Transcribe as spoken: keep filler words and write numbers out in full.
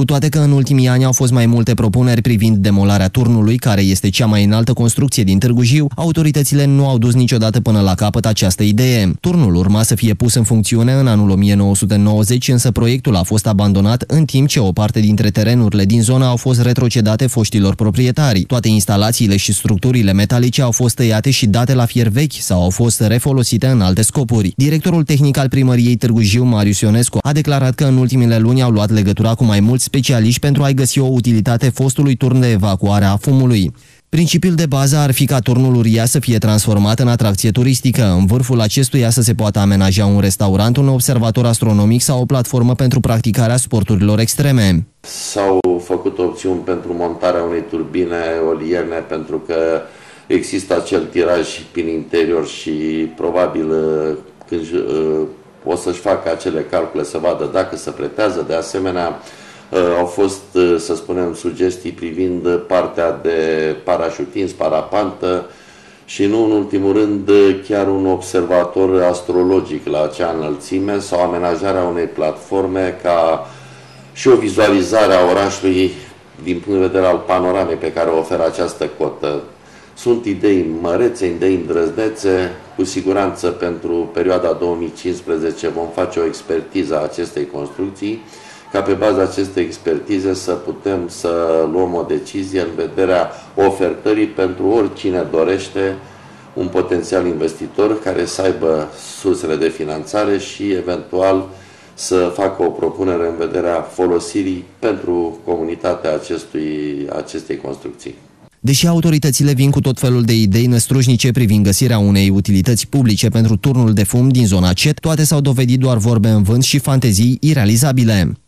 Cu toate că în ultimii ani au fost mai multe propuneri privind demolarea turnului, care este cea mai înaltă construcție din Târgu Jiu, autoritățile nu au dus niciodată până la capăt această idee. Turnul urma să fie pus în funcțiune în anul o mie nouă sute nouăzeci, însă proiectul a fost abandonat în timp ce o parte dintre terenurile din zonă au fost retrocedate foștilor proprietari. Toate instalațiile și structurile metalice au fost tăiate și date la fier vechi sau au fost refolosite în alte scopuri. Directorul tehnic al primăriei Târgu Jiu, Marius Ionescu, a declarat că în ultimele luni au luat legătura cu mai mulți specialiști pentru a-i găsi o utilitate fostului turn de evacuare a fumului. Principiul de bază ar fi ca turnul uriaș să fie transformat în atracție turistică. În vârful acestuia să se poată amenaja un restaurant, un observator astronomic sau o platformă pentru practicarea sporturilor extreme. S-au făcut opțiuni pentru montarea unei turbine eoliene pentru că există acel tiraj prin interior și probabil când o să-și facă acele calcule să vadă dacă se pretează. De asemenea, au fost, să spunem, sugestii privind partea de parașutism, parapantă și nu în ultimul rând chiar un observator astrologic la acea înălțime sau amenajarea unei platforme ca și o vizualizare a orașului din punct de vedere al panoramei pe care o oferă această cotă. Sunt idei mărețe, idei îndrăznețe, cu siguranță pentru perioada două mii cincisprezece vom face o expertiză a acestei construcții, ca pe baza acestei expertize să putem să luăm o decizie în vederea ofertării pentru oricine dorește un potențial investitor care să aibă sursele de finanțare și eventual să facă o propunere în vederea folosirii pentru comunitatea acestui, acestei construcții. Deși autoritățile vin cu tot felul de idei năstrușnice privind găsirea unei utilități publice pentru turnul de fum din zona C E T, toate s-au dovedit doar vorbe în vânt și fantezii irealizabile.